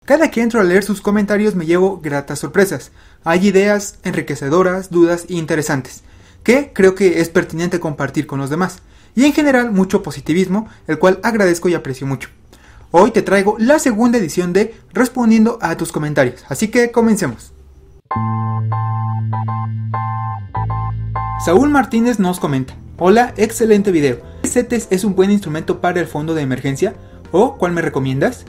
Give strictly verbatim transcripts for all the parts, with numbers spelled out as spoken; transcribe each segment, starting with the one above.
Cada que entro a leer sus comentarios me llevo gratas sorpresas. Hay ideas enriquecedoras, dudas e interesantes, que creo que es pertinente compartir con los demás. Y en general mucho positivismo, el cual agradezco y aprecio mucho. Hoy te traigo la segunda edición de Respondiendo a tus comentarios, así que comencemos. Saúl Martínez nos comenta: hola, excelente video. ¿CETES es un buen instrumento para el fondo de emergencia? ¿O cuál me recomiendas?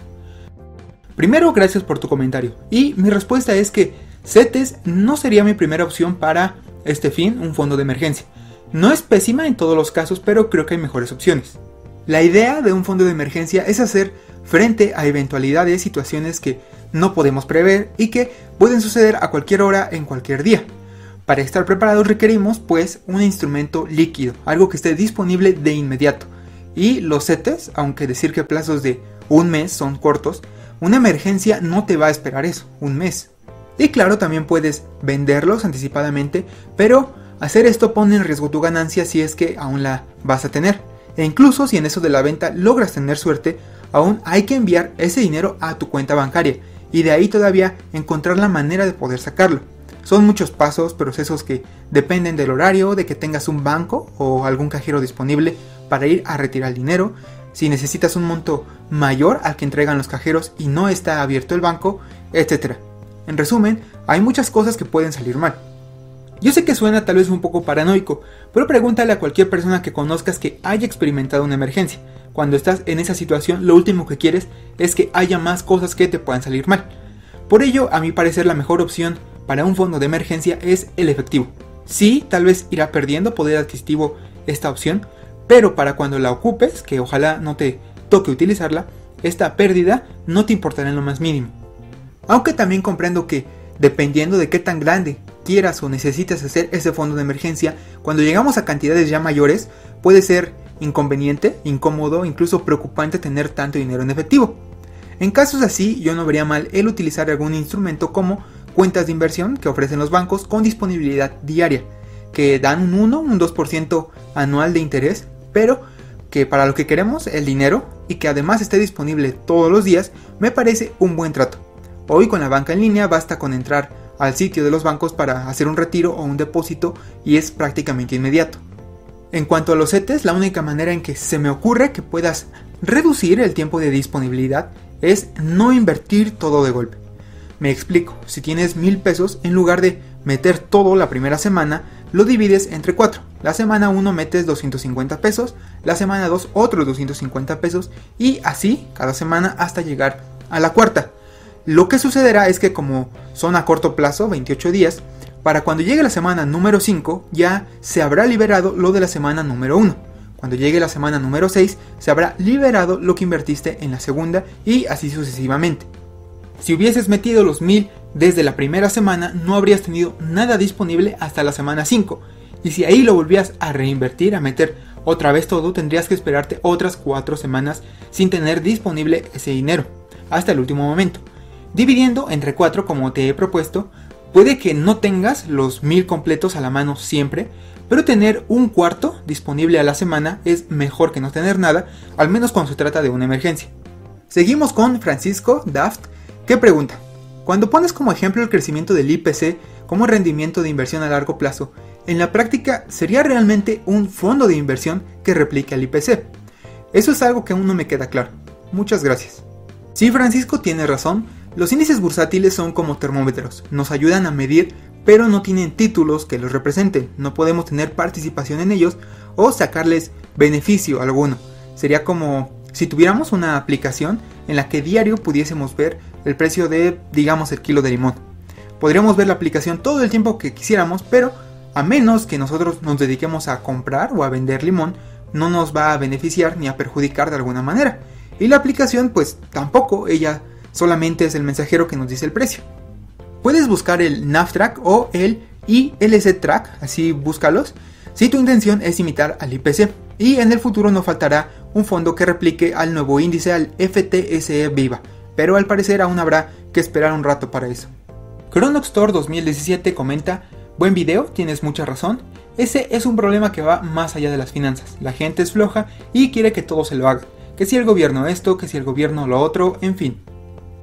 Primero, gracias por tu comentario. Y mi respuesta es que CETES no sería mi primera opción para este fin, un fondo de emergencia. No es pésima en todos los casos, pero creo que hay mejores opciones. La idea de un fondo de emergencia es hacer frente a eventualidades, situaciones que no podemos prever y que pueden suceder a cualquier hora en cualquier día. Para estar preparados requerimos pues un instrumento líquido, algo que esté disponible de inmediato. Y los CETES, aunque decir que plazos de un mes son cortos, una emergencia no te va a esperar eso, un mes. Y claro, también puedes venderlos anticipadamente, pero hacer esto pone en riesgo tu ganancia si es que aún la vas a tener. E incluso si en eso de la venta logras tener suerte, aún hay que enviar ese dinero a tu cuenta bancaria y de ahí todavía encontrar la manera de poder sacarlo. Son muchos pasos, procesos que dependen del horario, de que tengas un banco o algún cajero disponible para ir a retirar el dinero. Si necesitas un monto mayor al que entregan los cajeros y no está abierto el banco, etcétera. En resumen, hay muchas cosas que pueden salir mal. Yo sé que suena tal vez un poco paranoico, pero pregúntale a cualquier persona que conozcas que haya experimentado una emergencia. Cuando estás en esa situación, lo último que quieres es que haya más cosas que te puedan salir mal. Por ello, a mi parecer, la mejor opción para un fondo de emergencia es el efectivo. Sí, tal vez irá perdiendo poder adquisitivo esta opción, pero para cuando la ocupes, que ojalá no te toque utilizarla, esta pérdida no te importará en lo más mínimo. Aunque también comprendo que, dependiendo de qué tan grande quieras o necesites hacer ese fondo de emergencia, cuando llegamos a cantidades ya mayores, puede ser inconveniente, incómodo, incluso preocupante tener tanto dinero en efectivo. En casos así, yo no vería mal el utilizar algún instrumento como cuentas de inversión que ofrecen los bancos con disponibilidad diaria, que dan un uno, un dos por ciento anual de interés, pero que para lo que queremos, el dinero, y que además esté disponible todos los días, me parece un buen trato. Hoy con la banca en línea basta con entrar al sitio de los bancos para hacer un retiro o un depósito y es prácticamente inmediato. En cuanto a los CETES, la única manera en que se me ocurre que puedas reducir el tiempo de disponibilidad es no invertir todo de golpe. Me explico, si tienes mil pesos, en lugar de meter todo la primera semana, lo divides entre cuatro. La semana uno metes doscientos cincuenta pesos, la semana dos otros doscientos cincuenta pesos y así cada semana hasta llegar a la cuarta. Lo que sucederá es que como son a corto plazo, veintiocho días, para cuando llegue la semana número cinco ya se habrá liberado lo de la semana número uno. Cuando llegue la semana número seis se habrá liberado lo que invertiste en la segunda y así sucesivamente. Si hubieses metido los mil desde la primera semana no habrías tenido nada disponible hasta la semana cinco. Y si ahí lo volvías a reinvertir, a meter otra vez todo, tendrías que esperarte otras cuatro semanas sin tener disponible ese dinero, hasta el último momento. Dividiendo entre cuatro como te he propuesto, puede que no tengas los mil completos a la mano siempre, pero tener un cuarto disponible a la semana es mejor que no tener nada, al menos cuando se trata de una emergencia. Seguimos con Francisco Daft, que pregunta: cuando pones como ejemplo el crecimiento del I P C como rendimiento de inversión a largo plazo, en la práctica ¿sería realmente un fondo de inversión que replique al I P C? Eso es algo que aún no me queda claro. Muchas gracias. Sí, Francisco tiene razón. Los índices bursátiles son como termómetros, nos ayudan a medir, pero no tienen títulos que los representen, no podemos tener participación en ellos o sacarles beneficio alguno. Sería como si tuviéramos una aplicación en la que diario pudiésemos ver el precio de, digamos, el kilo de limón. Podríamos ver la aplicación todo el tiempo que quisiéramos, pero a menos que nosotros nos dediquemos a comprar o a vender limón, no nos va a beneficiar ni a perjudicar de alguna manera. Y la aplicación, pues tampoco, ella solamente es el mensajero que nos dice el precio. Puedes buscar el NAFTRAC o el I L C Track, así búscalos, si tu intención es imitar al I P C. Y en el futuro no faltará un fondo que replique al nuevo índice, al F T S E Viva, pero al parecer aún habrá que esperar un rato para eso. Chronoxtor dos mil diecisiete comenta: buen video, tienes mucha razón. Ese es un problema que va más allá de las finanzas. La gente es floja y quiere que todo se lo haga. Que si el gobierno esto, que si el gobierno lo otro, en fin.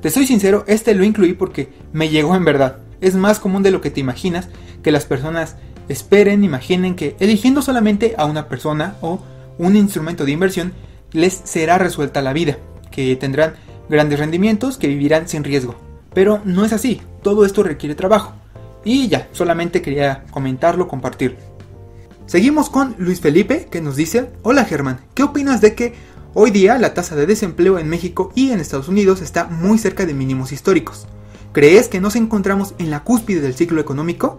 Te soy sincero, este lo incluí porque me llegó en verdad. Es más común de lo que te imaginas que las personas esperen, imaginen que eligiendo solamente a una persona o un instrumento de inversión les será resuelta la vida, que tendrán grandes rendimientos, que vivirán sin riesgo. Pero no es así, todo esto requiere trabajo. Y ya, solamente quería comentarlo, compartirlo. Seguimos con Luis Felipe, que nos dice: hola Germán, ¿qué opinas de que hoy día la tasa de desempleo en México y en Estados Unidos está muy cerca de mínimos históricos? ¿Crees que nos encontramos en la cúspide del ciclo económico?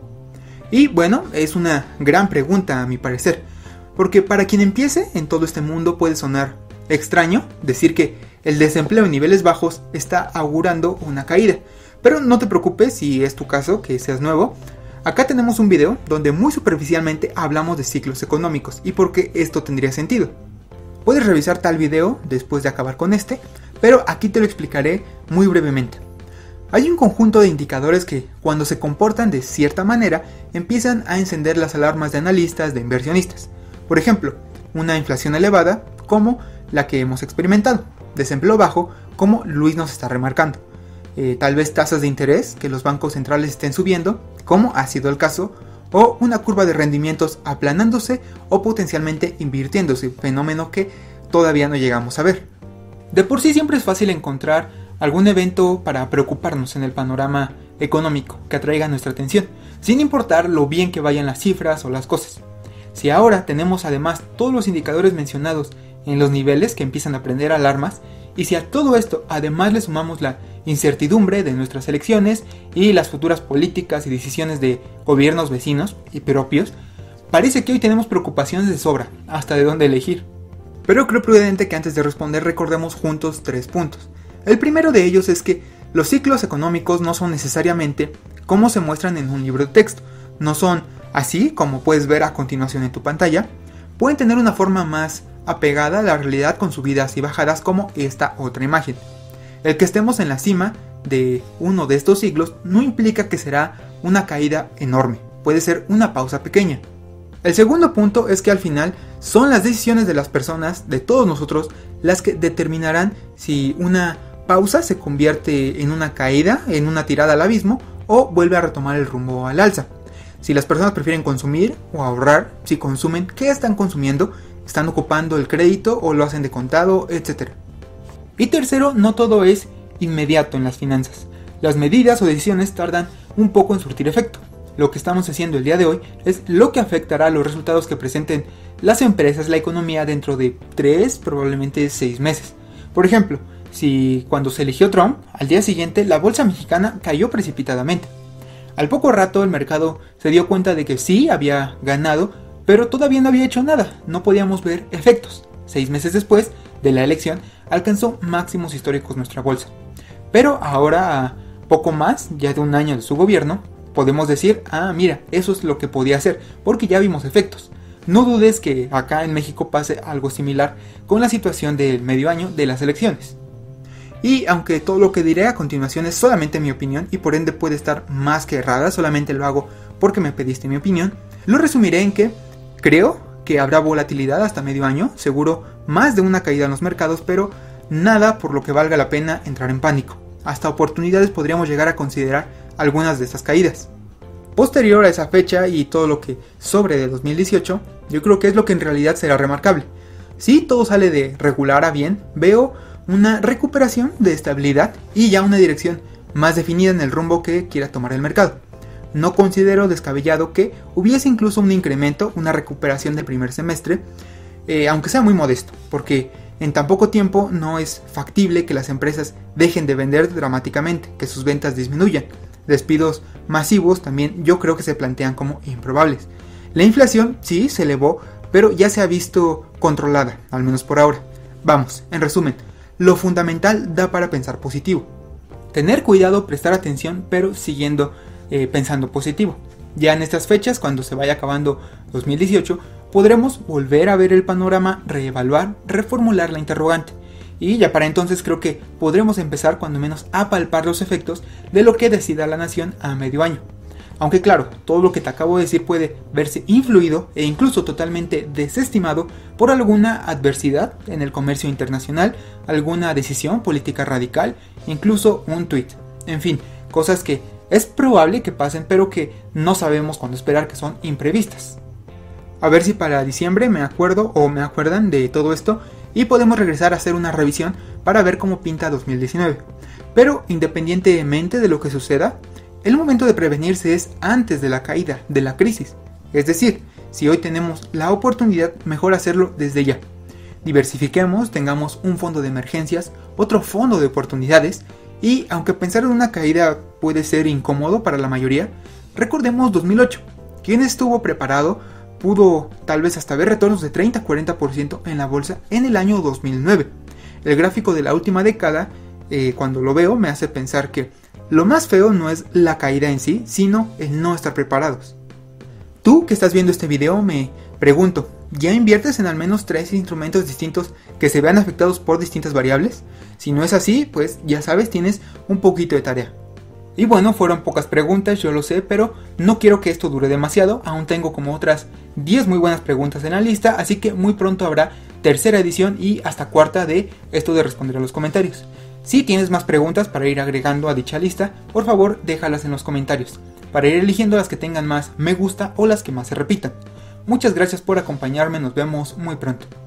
Y bueno, es una gran pregunta a mi parecer, porque para quien empiece en todo este mundo puede sonar extraño decir que el desempleo en niveles bajos está augurando una caída, pero no te preocupes si es tu caso, que seas nuevo. Acá tenemos un video donde muy superficialmente hablamos de ciclos económicos y por qué esto tendría sentido. Puedes revisar tal video después de acabar con este, pero aquí te lo explicaré muy brevemente. Hay un conjunto de indicadores que, cuando se comportan de cierta manera, empiezan a encender las alarmas de analistas, de inversionistas. Por ejemplo, una inflación elevada, como la que hemos experimentado, desempleo bajo, como Luis nos está remarcando, eh, tal vez tasas de interés que los bancos centrales estén subiendo, como ha sido el caso, o una curva de rendimientos aplanándose o potencialmente invirtiéndose, fenómeno que todavía no llegamos a ver. De por sí siempre es fácil encontrar algún evento para preocuparnos en el panorama económico que atraiga nuestra atención, sin importar lo bien que vayan las cifras o las cosas. Si ahora tenemos además todos los indicadores mencionados en los niveles que empiezan a prender alarmas, y si a todo esto además le sumamos la incertidumbre de nuestras elecciones y las futuras políticas y decisiones de gobiernos vecinos y propios, parece que hoy tenemos preocupaciones de sobra, hasta de dónde elegir. Pero creo prudente que antes de responder recordemos juntos tres puntos. El primero de ellos es que los ciclos económicos no son necesariamente como se muestran en un libro de texto, no son así como puedes ver a continuación en tu pantalla, pueden tener una forma más apegada a la realidad con subidas y bajadas como esta otra imagen. El que estemos en la cima de uno de estos siglos no implica que será una caída enorme, puede ser una pausa pequeña. El segundo punto es que al final son las decisiones de las personas, de todos nosotros, las que determinarán si una pausa se convierte en una caída, en una tirada al abismo, o vuelve a retomar el rumbo al alza. Si las personas prefieren consumir o ahorrar, si consumen, ¿qué están consumiendo? ¿Están ocupando el crédito o lo hacen de contado, etcétera? Y tercero, no todo es inmediato en las finanzas. Las medidas o decisiones tardan un poco en surtir efecto. Lo que estamos haciendo el día de hoy es lo que afectará a los resultados que presenten las empresas, la economía dentro de tres, probablemente seis meses. Por ejemplo, si cuando se eligió Trump, al día siguiente la bolsa mexicana cayó precipitadamente. Al poco rato el mercado se dio cuenta de que sí había ganado, pero todavía no había hecho nada, no podíamos ver efectos. Seis meses después de la elección alcanzó máximos históricos nuestra bolsa. Pero ahora, a poco más, ya de un año de su gobierno, podemos decir, ah mira, eso es lo que podía hacer, porque ya vimos efectos. No dudes que acá en México pase algo similar con la situación del medio año de las elecciones. Y aunque todo lo que diré a continuación es solamente mi opinión y por ende puede estar más que errada, solamente lo hago porque me pediste mi opinión, lo resumiré en que creo que habrá volatilidad hasta medio año, seguro más de una caída en los mercados, pero nada por lo que valga la pena entrar en pánico. Hasta oportunidades podríamos llegar a considerar algunas de estas caídas. Posterior a esa fecha y todo lo que sobre de dos mil dieciocho, yo creo que es lo que en realidad será remarcable. Si todo sale de regular a bien, veo una recuperación de estabilidad y ya una dirección más definida en el rumbo que quiera tomar el mercado. No considero descabellado que hubiese incluso un incremento, una recuperación del primer semestre, eh, aunque sea muy modesto, porque en tan poco tiempo no es factible que las empresas dejen de vender dramáticamente, que sus ventas disminuyan. Despidos masivos también yo creo que se plantean como improbables. La inflación sí se elevó, pero ya se ha visto controlada, al menos por ahora. Vamos, en resumen, lo fundamental da para pensar positivo. Tener cuidado, prestar atención, pero siguiendo eh, pensando positivo. Ya en estas fechas, cuando se vaya acabando dos mil dieciocho, podremos volver a ver el panorama, reevaluar, reformular la interrogante. Y ya para entonces creo que podremos empezar cuando menos a palpar los efectos de lo que decida la nación a medio año. Aunque claro, todo lo que te acabo de decir puede verse influido e incluso totalmente desestimado por alguna adversidad en el comercio internacional, alguna decisión política radical, incluso un tweet. En fin, cosas que es probable que pasen pero que no sabemos cuándo esperar, que son imprevistas. A ver si para diciembre me acuerdo o me acuerdan de todo esto y podemos regresar a hacer una revisión para ver cómo pinta dos mil diecinueve. Pero independientemente de lo que suceda, el momento de prevenirse es antes de la caída, de la crisis. Es decir, si hoy tenemos la oportunidad, mejor hacerlo desde ya. Diversifiquemos, tengamos un fondo de emergencias, otro fondo de oportunidades, y aunque pensar en una caída puede ser incómodo para la mayoría, recordemos dos mil ocho. Quien estuvo preparado pudo tal vez hasta ver retornos de treinta a cuarenta por ciento en la bolsa en el año dos mil nueve. El gráfico de la última década, eh, cuando lo veo, me hace pensar que lo más feo no es la caída en sí, sino el no estar preparados. Tú que estás viendo este video, me pregunto, ¿ya inviertes en al menos tres instrumentos distintos que se vean afectados por distintas variables? Si no es así, pues ya sabes, tienes un poquito de tarea. Y bueno, fueron pocas preguntas, yo lo sé, pero no quiero que esto dure demasiado. Aún tengo como otras diez muy buenas preguntas en la lista, así que muy pronto habrá tercera edición y hasta cuarta de esto de responder a los comentarios. Si tienes más preguntas para ir agregando a dicha lista, por favor déjalas en los comentarios, para ir eligiendo las que tengan más me gusta o las que más se repitan. Muchas gracias por acompañarme, nos vemos muy pronto.